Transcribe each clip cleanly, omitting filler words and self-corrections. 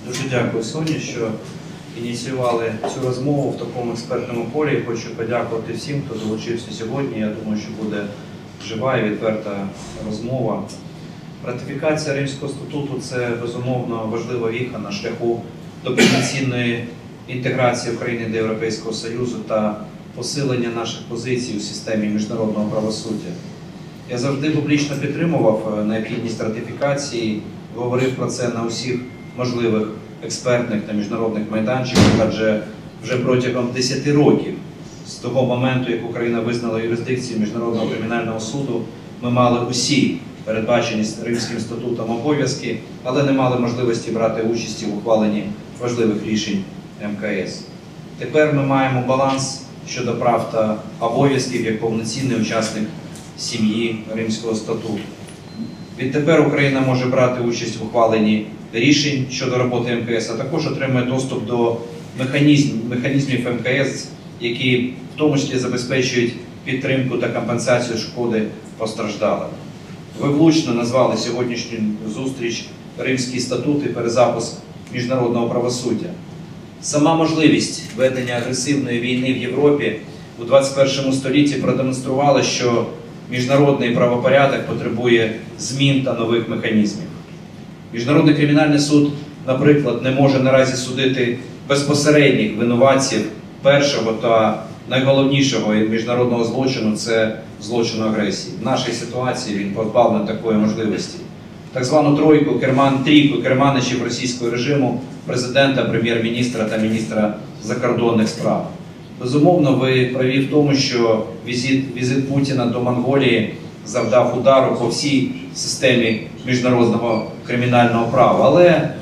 Дуже дякую, Соні, що ініціювали цю розмову в такому експертному полі. Хочу подякувати всім, хто долучився сьогодні. Я думаю, що буде жива і відверта розмова. Ратифікація Римського статуту – це, безумовно, важлива віха на шляху до повноцінної інтеграції України до Європейського Союзу та посилення наших позицій у системі міжнародного правосуддя. Я завжди публічно підтримував необхідність ратифікації, говорив про це на усіх можливих експертних та міжнародних майданчиках, адже вже протягом 10 років, з того моменту, як Україна визнала юрисдикцію Міжнародного кримінального суду, ми мали усі передбачені Римським статутом обов'язки, але не мали можливості брати участі в ухваленні важливих рішень МКС. Тепер ми маємо баланс щодо прав та обов'язків як повноцінний учасник сім'ї Римського статуту. Відтепер Україна може брати участь в ухваленні рішень щодо роботи МКС, а також отримує доступ до механізмів МКС, які в тому числі забезпечують підтримку та компенсацію шкоди постраждалим. Ви влучно назвали сьогоднішню зустріч Римський статут і перезапуск міжнародного правосуддя. Сама можливість ведення агресивної війни в Європі у 21 столітті продемонструвала, що міжнародний правопорядок потребує змін та нових механізмів. Міжнародний кримінальний суд, наприклад, не може наразі судити безпосередніх винуватців першого та найголовнішого міжнародного злочину – це злочину агресії. В нашій ситуації він позбавлений такої можливості. Так звану трійку керманичів російського режиму, президента, прем'єр-міністра та міністра закордонних справ. Безумовно, ви праві в тому, що візит Путіна до Монголії завдав удару по всій системі міжнародного кримінального права. Але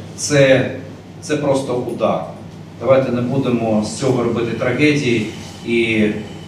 це просто удар. Давайте не будемо з цього робити трагедії, і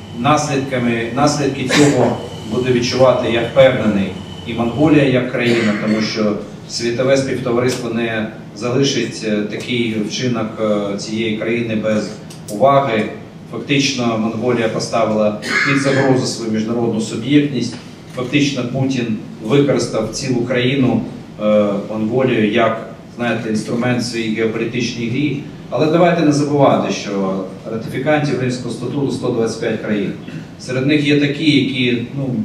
наслідки цього буде відчувати, я впевнений, і Монголія як країна, тому що світове співтовариство не залишить такий вчинок цієї країни без уваги. Фактично Монголія поставила під загрозу свою міжнародну суб'єктність. Фактично Путін використав цілу країну, Монголію, як, знаєте, інструмент в своїй геополітичній грі. Але давайте не забувати, що ратифікантів Римського статуту 125 країн. Серед них є такі, які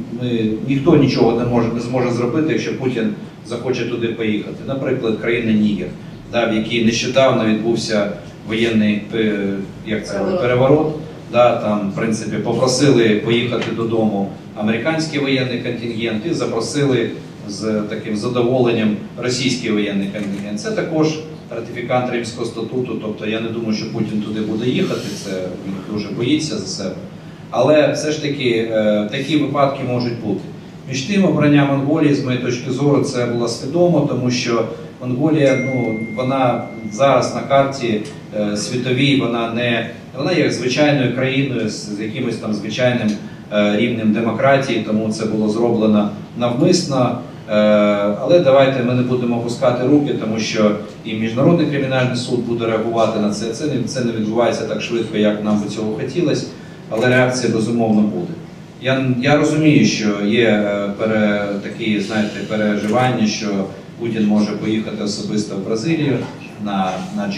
ніхто нічого не зможе зробити, якщо Путін захоче туди поїхати. Наприклад, країна Нігер, в якій нещодавно відбувся воєнний переворот. Там, в принципі, попросили поїхати додому американський воєнний контингент і запросили з таким задоволенням російський воєнний контингент. Це також ратифікант Римського статуту, тобто я не думаю, що Путін туди буде їхати, це він дуже боїться за себе. Але все ж таки такі випадки можуть бути. Між тим, обрання Монголії, з моєї точки зору, це було свідомо, тому що Монголія, вона зараз на карті світовій, вона є звичайною країною з якимось там звичайним рівнем демократії, тому це було зроблено навмисно. Але давайте ми не будемо опускати руки, тому що і Міжнародний кримінальний суд буде реагувати на це. Це не відбувається так швидко, як нам би цього хотілося, але реакція безумовно буде. Я розумію, що є такі, знаєте, переживання, що Путін може поїхати особисто в Бразилію на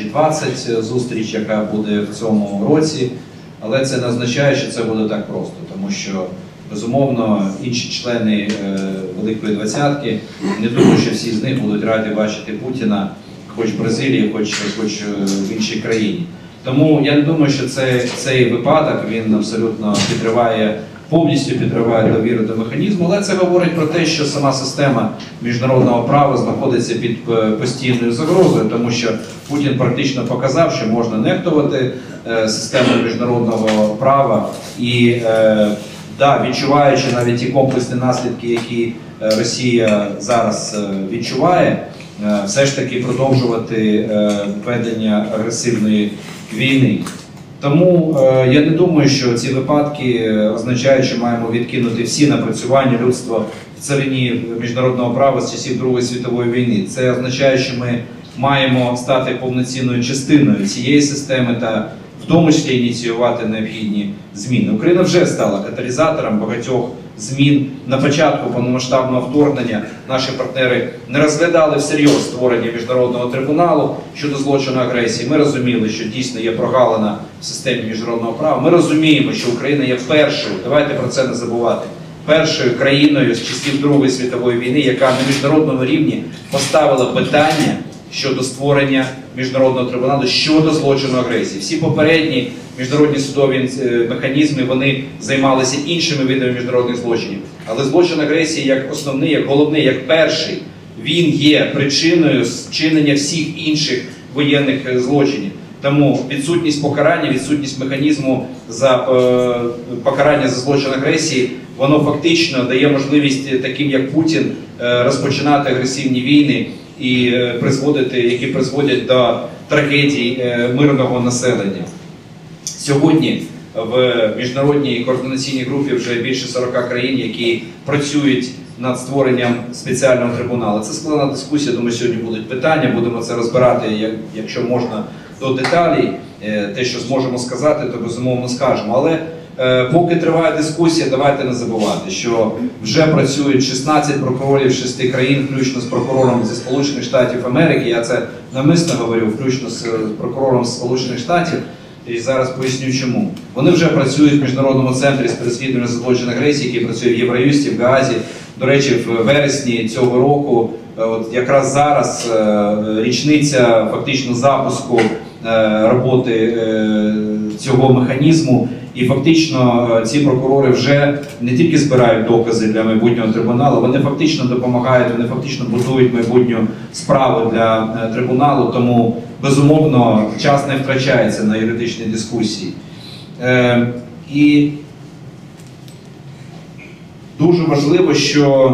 G20 зустріч, яка буде в цьому році, але це не означає, що це буде так просто, тому що, безумовно, інші члени Великої Двадцятки, не думаю, що всі з них будуть раді бачити Путіна хоч в Бразилії, хоч в іншій країні. Тому я не думаю, що цей випадок, він абсолютно повністю підриває довіру до механізму, але це говорить про те, що сама система міжнародного права знаходиться під постійною загрозою, тому що Путін практично показав, що можна нехтувати системою міжнародного права і, відчуваючи навіть ті комплексні наслідки, які Росія зараз відчуває, все ж таки продовжувати ведення агресивної війни. Тому я не думаю, що ці випадки означають, що маємо відкинути всі напрацювання людства в царині міжнародного права з часів Другої світової війни. Це означає, що ми маємо стати повноцінною частиною цієї системи та в тому числі ініціювати необхідні зміни. Україна вже стала каталізатором багатьох змін. На початку повномасштабного вторгнення наші партнери не розглядали всерйоз створення міжнародного трибуналу щодо злочину агресії. Ми розуміли, що дійсно є прогалина в системі міжнародного права. Ми розуміємо, що Україна є першою, давайте про це не забувати, першою країною з часів Другої світової війни, яка на міжнародному рівні поставила питання щодо створення міжнародного трибуналу щодо злочину агресії. Всі попередні міжнародні судові механізми, вони займалися іншими видами міжнародних злочинів. Але злочин агресії як основний, як головний, як перший, він є причиною вчинення всіх інших воєнних злочинів. Тому відсутність покарання, відсутність механізму за покарання за злочин агресії, воно фактично дає можливість таким, як Путін, розпочинати агресивні війни, і які призводять до трагедій мирного населення. Сьогодні в міжнародній координаційній групі вже більше 40 країн, які працюють над створенням спеціального трибуналу. Це складна дискусія, думаю, сьогодні будуть питання, будемо це розбирати, якщо можна, до деталей. Те, що зможемо сказати, то безумовно скажемо. Але поки триває дискусія, давайте не забувати, що вже працюють 16 прокурорів 6 країн, включно з прокурором зі Сполучених Штатів Америки. Я це навмисно говорю, включно з прокурором з Сполучених Штатів. І зараз поясню чому. Вони вже працюють в Міжнародному центрі з переслідування за злочин агресії, який працює в Євроюсті, в Гаазі. До речі, в вересні цього року, от якраз зараз річниця фактично запуску роботи цього механізму. І фактично ці прокурори вже не тільки збирають докази для майбутнього трибуналу, вони фактично допомагають, вони фактично будують майбутню справу для трибуналу, тому безумовно час не втрачається на юридичній дискусії. І дуже важливо, що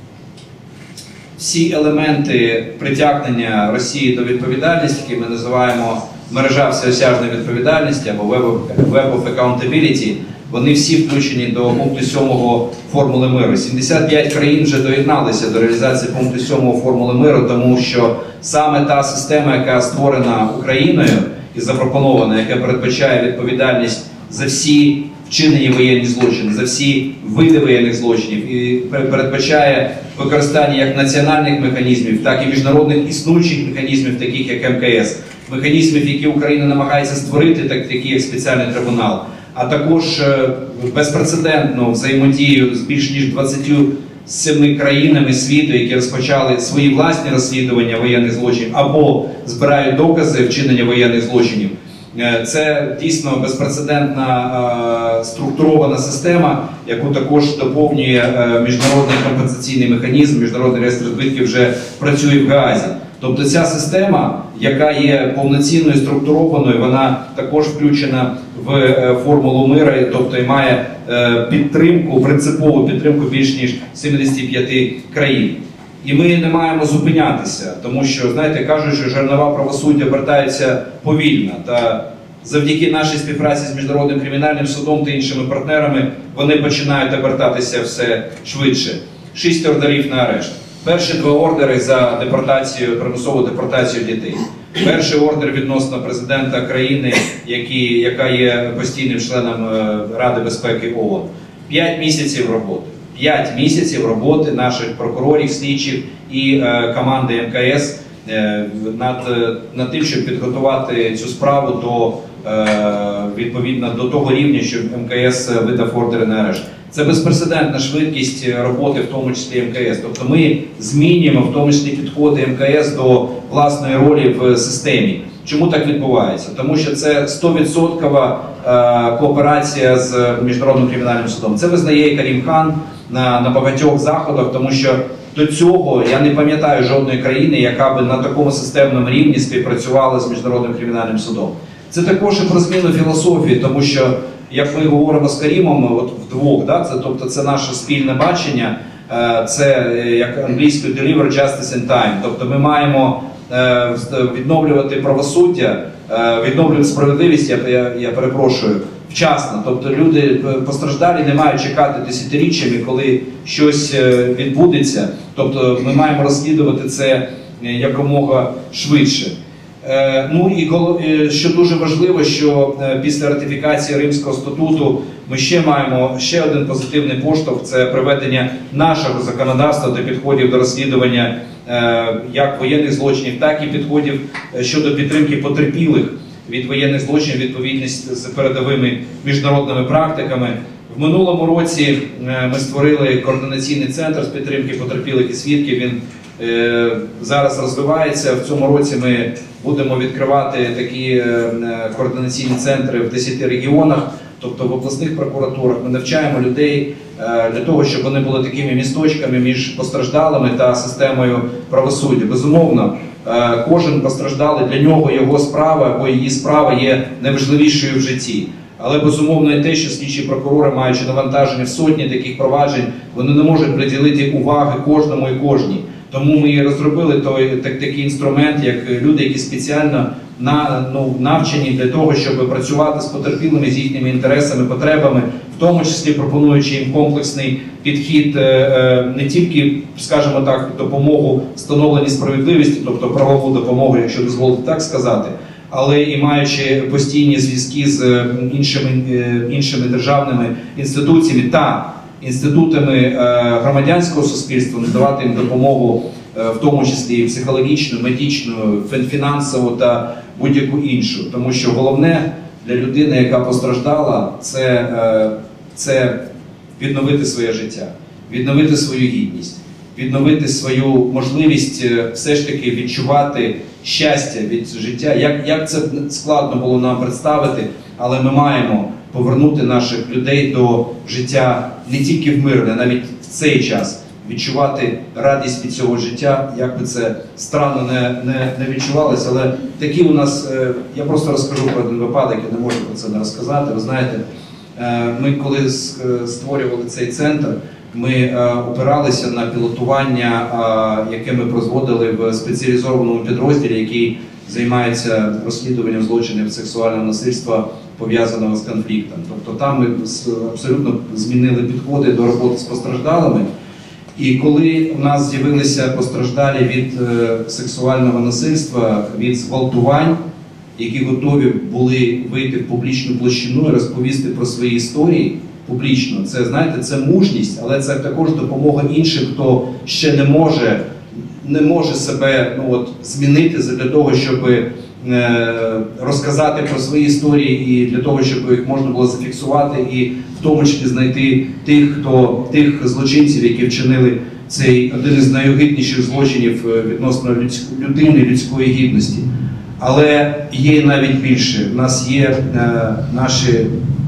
всі елементи притягнення Росії до відповідальності, які ми називаємо мережа всеосяжної відповідальності або Web of Accountability, вони всі включені до пункту 7 формули миру. 75 країн вже доєдналися до реалізації пункту 7 формули миру, тому що саме та система, яка створена Україною і запропонована, яка передбачає відповідальність за всі вчинені воєнні злочини, за всі види воєнних злочинів і передбачає використання як національних механізмів, так і міжнародних існуючих механізмів, таких як МКС, механізмів, які Україна намагається створити, такі як спеціальний трибунал, а також безпрецедентну взаємодію з більш ніж 27 країнами світу, які розпочали свої власні розслідування воєнних злочинів або збирають докази вчинення воєнних злочинів. Це дійсно безпрецедентна структурована система, яку також доповнює міжнародний компенсаційний механізм, міжнародний реєстр збитків вже працює в Гаазі. Тобто ця система, яка є повноцінною, структурованою, вона також включена в формулу миру, тобто і має підтримку, принципову підтримку більш ніж 75 країн. І ми не маємо зупинятися, тому що, знаєте, кажуть, що жернова правосуддя обертаються повільно. Та завдяки нашій співпраці з Міжнародним кримінальним судом та іншими партнерами вони починають обертатися все швидше. 6 ордерів на арешт. Перші 2 ордери за депортацію, примусову депортацію дітей. Перший ордер відносно президента країни, яка є постійним членом Ради безпеки ООН. 5 місяців роботи. 5 місяців роботи наших прокурорів, слідчих і команди МКС над тим, щоб підготувати цю справу відповідно до того рівня, щоб МКС видав ордери на арешт. Це безпрецедентна швидкість роботи, в тому числі МКС. Тобто ми змінюємо в тому числі підходи МКС до власної ролі в системі. Чому так відбувається? Тому що це 100% кооперація з Міжнародним кримінальним судом. Це визнає і Карім Хан на багатьох заходах, тому що до цього я не пам'ятаю жодної країни, яка би на такому системному рівні співпрацювала з Міжнародним кримінальним судом. Це також і про зміну філософії, тому що, як ми говоримо з Карімом, от вдвох, тобто це наше спільне бачення, це як англійською deliver justice in time. Тобто ми маємо відновлювати правосуддя, відновлювати справедливість, я перепрошую, вчасно. Тобто люди постраждалі не мають чекати десятиріччями, коли щось відбудеться. Тобто ми маємо розслідувати це якомога швидше. Ну і що дуже важливо, що після ратифікації Римського статуту ми ще маємо ще один позитивний поштовх – це приведення нашого законодавства до підходів до розслідування як воєнних злочинів, так і підходів щодо підтримки потерпілих від воєнних злочинів, відповідність з передовими міжнародними практиками. В минулому році ми створили координаційний центр з підтримки потерпілих і свідків. Він зараз розвивається. В цьому році ми будемо відкривати такі координаційні центри в 10 регіонах, тобто в обласних прокуратурах. Ми навчаємо людей для того, щоб вони були такими місточками між постраждалими та системою правосуддя. Безумовно, кожен постраждалий, для нього його справа або її справа є найважливішою в житті. Але безумовно і те, що слідчі прокурори, маючи навантаження в сотні таких проваджень, вони не можуть приділити уваги кожному і кожній. Тому ми і розробили такий інструмент, як люди, які спеціально навчені для того, щоб працювати з потерпілими, з їхніми інтересами, потребами, в тому числі пропонуючи їм комплексний підхід, не тільки, скажімо так, допомогу встановленій справедливості, тобто правову допомогу, якщо дозволити так сказати, але і маючи постійні зв'язки з іншими державними інституціями та інститутами громадянського суспільства, надавати їм допомогу, в тому числі і психологічну, медичну, фінансову та будь-яку іншу. Тому що головне для людини, яка постраждала, це відновити своє життя, відновити свою гідність, відновити свою можливість все ж таки відчувати щастя від життя. Як це складно було нам представити, але ми маємо повернути наших людей до життя не тільки в мирне, навіть в цей час відчувати радість від цього життя, як би це странно не відчувалося, але такі у нас, я просто розкажу про один випадок, я не можу про це не розказати. Ви знаєте, ми коли створювали цей центр, ми опиралися на пілотування, яке ми проводили в спеціалізованому підрозділі, який займається розслідуванням злочинів сексуального насильства, пов'язаного з конфліктом. Тобто там ми абсолютно змінили підходи до роботи з постраждалими. І коли у нас з'явилися постраждалі від сексуального насильства, від зґвалтувань, які готові були вийти в публічну площину і розповісти про свої історії публічно, це, знаєте, це мужність, але це також допомога іншим, хто ще не може себе змінити для того, щоб розказати про свої історії і для того, щоб їх можна було зафіксувати і в тому числі знайти тих злочинців, які вчинили цей один із найогидніших злочинів відносно людини, людської гідності. Але є навіть більше. У нас є наші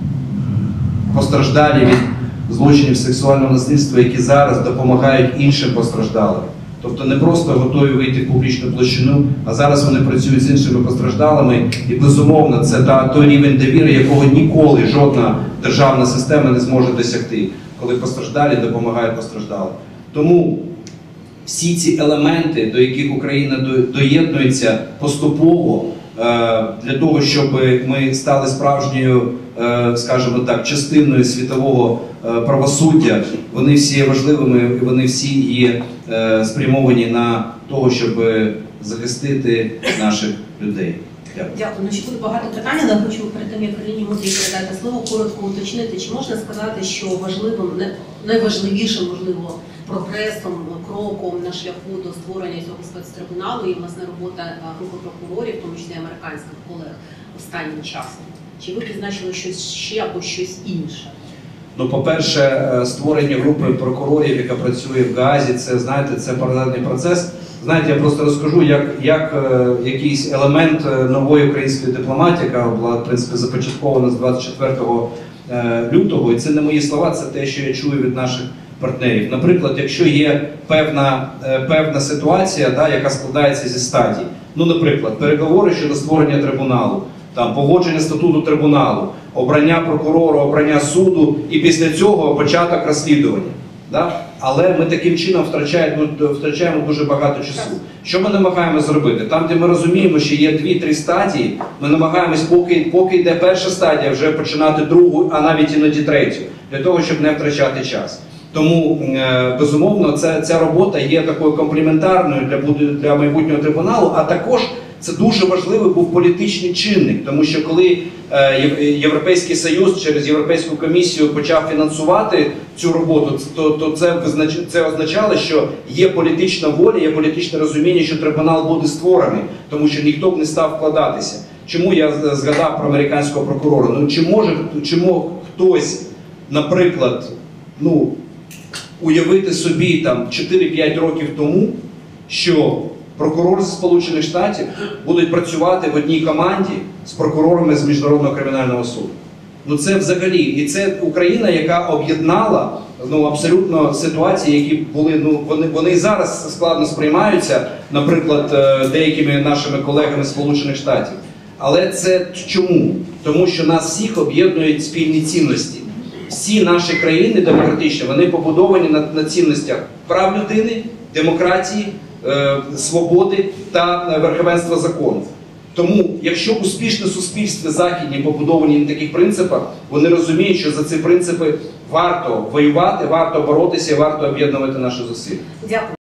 постраждалі від злочинів сексуального насильства, які зараз допомагають іншим постраждалим. Тобто не просто готові вийти в публічну площину, а зараз вони працюють з іншими постраждалими. І безумовно це той рівень довіри, якого ніколи жодна державна система не зможе досягти, коли постраждалі допомагають постраждалим. Тому всі ці елементи, до яких Україна доєднується поступово, для того, щоб ми стали справжньою, скажімо так, частиною світового правосуддя, вони всі є важливими, і вони всі є спрямовані на того, щоб захистити наших людей. Дякую. Дякую. Ще буде багато питань, але хочу перед тим, як Ірині Мудрій передати слово, коротко уточнити, чи можна сказати, що важливим, найважливішим, можливо, прогресом, кроком на шляху до створення цього спецтрибуналу і, власне, робота групи прокурорів, в тому числі американських колег, останнім часом? Чи ви призначили щось ще або щось інше? Ну, по-перше, створення групи прокурорів, яка працює в Гаазі, це, знаєте, це паралельний процес. Знаєте, я просто розкажу, як якийсь елемент нової української дипломатії, яка була, в принципі, започаткована з 24 лютого, і це не мої слова, це те, що я чую від наших партнерів. Наприклад, якщо є певна ситуація, яка складається зі стадій, ну, наприклад, переговори щодо створення трибуналу, там, погодження статуту трибуналу, обрання прокурора, обрання суду і після цього початок розслідування. Да? Але ми таким чином втрачаємо дуже багато часу. Що ми намагаємося зробити? Там, де ми розуміємо, що є 2-3 стадії, ми намагаємось, поки йде перша стадія, вже починати другу, а навіть іноді третю, для того, щоб не втрачати час. Тому, безумовно, ця робота є такою комплементарною для майбутнього трибуналу, а також Це дуже важливий був політичний чинник, тому що коли Європейський Союз через Європейську комісію почав фінансувати цю роботу, то це означало, що є політична воля, є політичне розуміння, що трибунал буде створений, тому що ніхто б не став вкладатися. Чому я згадав про американського прокурора? Ну, чи мог хтось, наприклад, уявити собі там 4-5 років тому, що прокурори з Сполучених Штатів будуть працювати в одній команді з прокурорами з Міжнародного кримінального суду? Ну це взагалі, і це Україна, яка об'єднала абсолютно ситуації, які були, вони і зараз складно сприймаються, наприклад, деякими нашими колегами з Сполучених Штатів. Але це чому? Тому що нас всіх об'єднують спільні цінності. Всі наші країни демократичні, вони побудовані на цінностях прав людини, демократії, свободи та верховенства закону. Тому, якщо успішне суспільство західні побудовані на таких принципах, вони розуміють, що за ці принципи варто воювати, варто боротися, варто об'єднувати наші зусилля. Дякую.